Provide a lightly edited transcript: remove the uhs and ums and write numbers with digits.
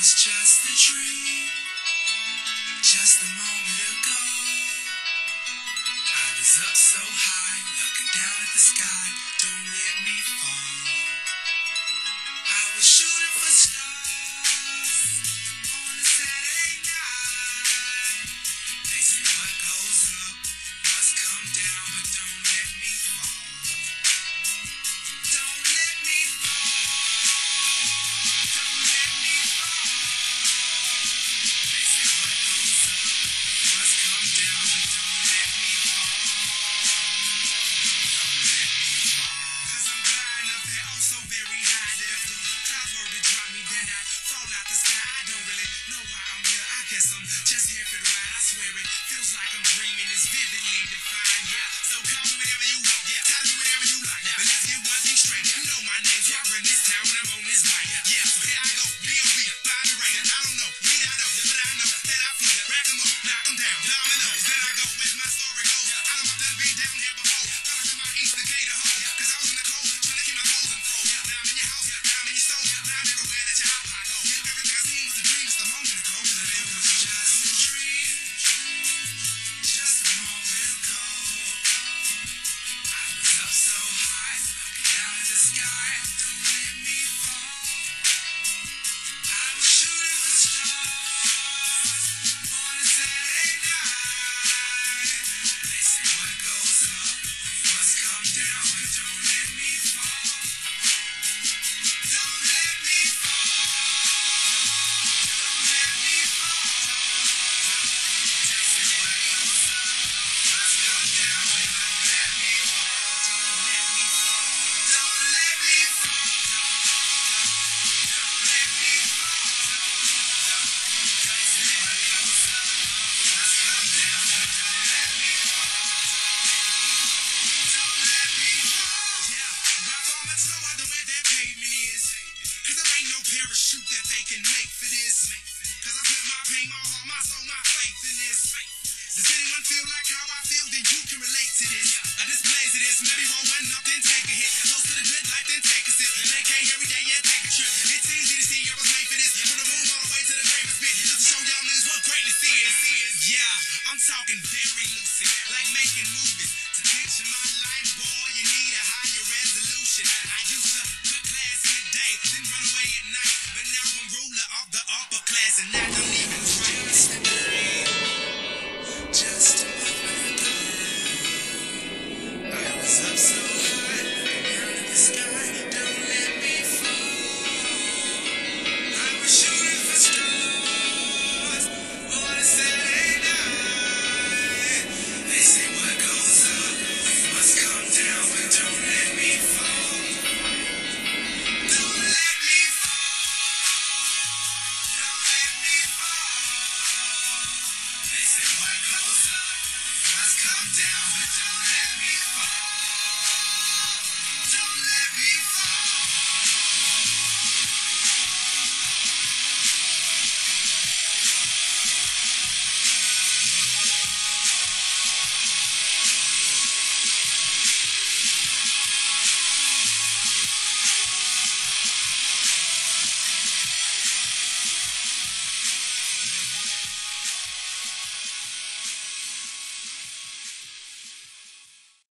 was just a dream, just a moment ago. I was up so high, looking down at the sky. Don't let me fall. I was shooting for stars on a Saturday night. They say what goes up must come down, but don't let me fall. Don't let me fall. Don't let me fall. They say what goes up must come down, but don't let me fall. Don't let me fall. 'Cause I'm flying up there oh so very high that if the clouds were to drop me, then I'd fall out the sky. I don't really know why I'm here. I guess I'm just here for the ride. I swear it feels like I'm dreaming. It's vividly defined, yeah. So call me whenever you want, yeah. Tell me whenever you like, yeah. But let's get one thing straight. You know my name's Robert in this town when I'm on this mic, yeah. So here I go, B.O.B. Bobby right. I don't know, we don't know, but I know that I feel it. Rack 'em up, knock 'em down, dominoes. Then I go, as my story goes. I know I've done been down here before. Thought I could my East Decatur home. 'Cause I was in the cold, trying to keep my clothes and froze. Now I'm in your house, now I'm in your stove, now I'm everywhere that your eye go. Everything I seen was a dream, just a moment ago. But it was just a dream, just a moment ago. I was up so high, looking down at the sky. Don't let me fall. I was shooting for stars on a Saturday night. They say what goes up must come down, but don't let me fall. Don't let me fall. Don't let me fall. They say what goes up must come down, but don't let me fall. Don't let me fall. Don't let me fall. They say what goes up must come down, but don't let me fall. Don't let me fall. Yeah, I fall much lower than where that pavement is. 'Cause there ain't no parachute that they can make for this. 'Cause I put my pain, my heart, my soul, my faith in this. Does anyone feel like how I feel? Then you can relate to this. This blaze of this, maybe roll one up, then take a hit. Close to the good life, then take a sip. Make hay every day, yeah, take a trip. It's easy to see I was made for this. From the moon all the way to the gravest bit. Just to show y'all niggas what greatness is. Yeah, I'm talking very lucid, like making movies. To picture my life, boy, you need a higher resolution. I used to cut class in the day, then run away at night. But now I'm ruler of the upper class, and I don't even write. Just a dream, just a moment ago. I was up so high, looking down at the sky. Don't let me fall. I was shooting for stars on a Saturday night. They say what goes up must come down, but don't let me fall. Don't let me fall. Don't let me fall. They say what goes up must come down, but don't